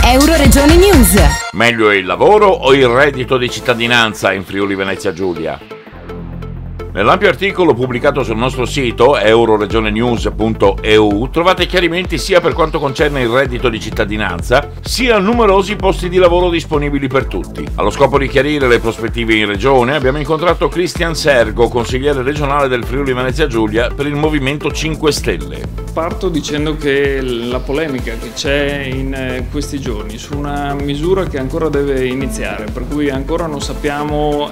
Euroregione News. Meglio il lavoro o il reddito di cittadinanza in Friuli Venezia Giulia? Nell'ampio articolo pubblicato sul nostro sito euroregionenews.eu trovate chiarimenti sia per quanto concerne il reddito di cittadinanza, sia numerosi posti di lavoro disponibili per tutti. Allo scopo di chiarire le prospettive in regione abbiamo incontrato Cristian Sergo, consigliere regionale del Friuli Venezia Giulia per il Movimento 5 Stelle. Parto dicendo che la polemica che c'è in questi giorni su una misura che ancora deve iniziare, per cui ancora non sappiamo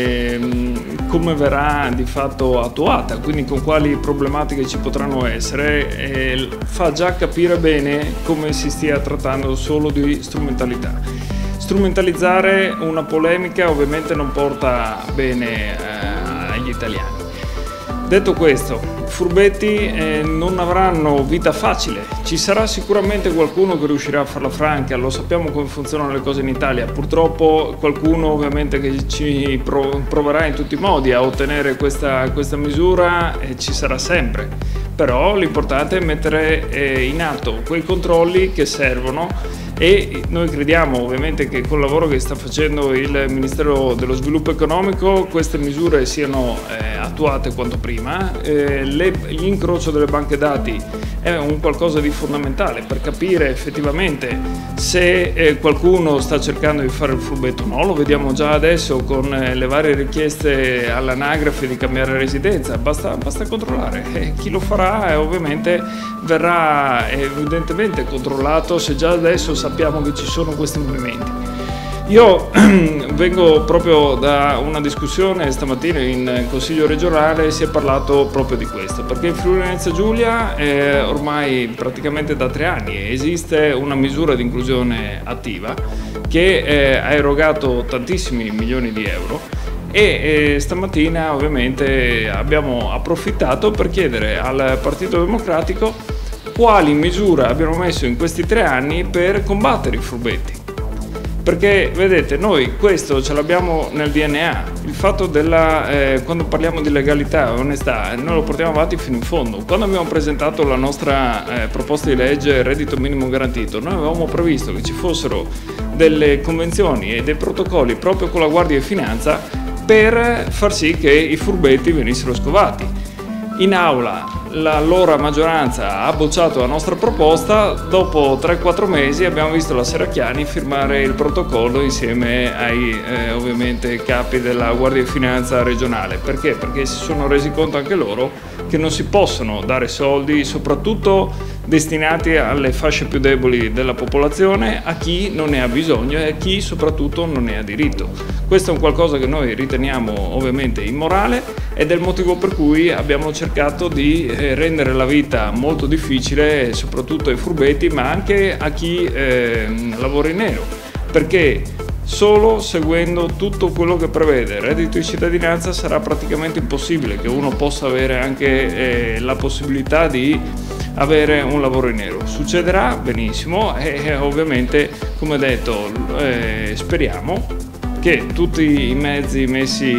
come verrà di fatto attuata, quindi con quali problematiche ci potranno essere, fa già capire bene come si stia trattando solo di strumentalità. Strumentalizzare una polemica ovviamente non porta bene agli italiani. Detto questo, i furbetti non avranno vita facile, ci sarà sicuramente qualcuno che riuscirà a farla franca, lo sappiamo come funzionano le cose in Italia, purtroppo qualcuno ovviamente che ci proverà in tutti i modi a ottenere questa misura ci sarà sempre, però l'importante è mettere in atto quei controlli che servono. E noi crediamo ovviamente che col lavoro che sta facendo il Ministero dello Sviluppo Economico queste misure siano attuate quanto prima. L'incrocio delle banche dati è un qualcosa di fondamentale per capire effettivamente se qualcuno sta cercando di fare il furbetto o no. Lo vediamo già adesso con le varie richieste all'anagrafe di cambiare residenza, basta controllare. Chi lo farà ovviamente verrà evidentemente controllato se già adesso sappiamo che ci sono questi movimenti. Io vengo proprio da una discussione stamattina in Consiglio regionale, si è parlato proprio di questo, perché in Friuli Venezia Giulia ormai praticamente da 3 anni esiste una misura di inclusione attiva che ha erogato tantissimi milioni di euro e stamattina ovviamente abbiamo approfittato per chiedere al Partito Democratico quali misure abbiamo messo in questi 3 anni per combattere i furbetti. Perché vedete, noi questo ce l'abbiamo nel DNA, il fatto quando parliamo di legalità e onestà, noi lo portiamo avanti fino in fondo. Quando abbiamo presentato la nostra proposta di legge reddito minimo garantito, noi avevamo previsto che ci fossero delle convenzioni e dei protocolli proprio con la Guardia di Finanza per far sì che i furbetti venissero scovati. In aula l'allora maggioranza ha bocciato la nostra proposta, dopo 3-4 mesi abbiamo visto la Serracchiani firmare il protocollo insieme ai ovviamente capi della Guardia di Finanza regionale. Perché? Perché si sono resi conto anche loro che non si possono dare soldi soprattutto destinati alle fasce più deboli della popolazione, a chi non ne ha bisogno e a chi soprattutto non ne ha diritto. Questo è un qualcosa che noi riteniamo ovviamente immorale ed è il motivo per cui abbiamo cercato di rendere la vita molto difficile soprattutto ai furbetti, ma anche a chi lavora in nero, perché solo seguendo tutto quello che prevede il reddito di cittadinanza sarà praticamente impossibile che uno possa avere anche la possibilità di avere un lavoro in nero. Succederà benissimo e ovviamente, come detto, speriamo che tutti i mezzi messi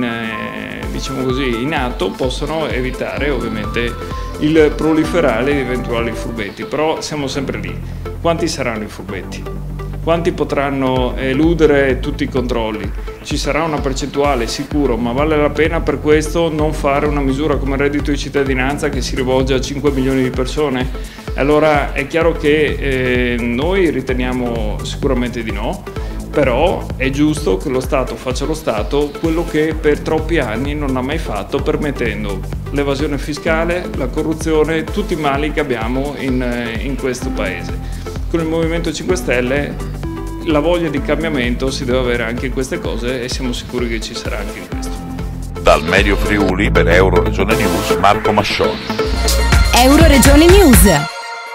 in atto possano evitare ovviamente il proliferare di eventuali furbetti, però siamo sempre lì. Quanti saranno i furbetti? Quanti potranno eludere tutti i controlli? Ci sarà una percentuale sicuro, ma vale la pena per questo non fare una misura come il reddito di cittadinanza che si rivolge a 5 milioni di persone? Allora è chiaro che noi riteniamo sicuramente di no, però è giusto che lo Stato faccia lo Stato quello che per troppi anni non ha mai fatto, permettendo l'evasione fiscale, la corruzione, tutti i mali che abbiamo in questo Paese. Con il Movimento 5 Stelle la voglia di cambiamento si deve avere anche in queste cose e siamo sicuri che ci sarà anche in questo. Dal Medio Friuli per Euroregione News, Marco Mascioni. Euroregione News.